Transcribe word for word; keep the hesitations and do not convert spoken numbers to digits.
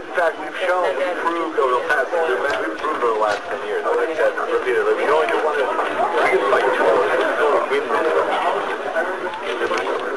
in fact, we've shown, we've proved over the past, we've proved over the last ten years, as I said repeatedly, we can only do one at a time. We can fight two hours, we can go win this.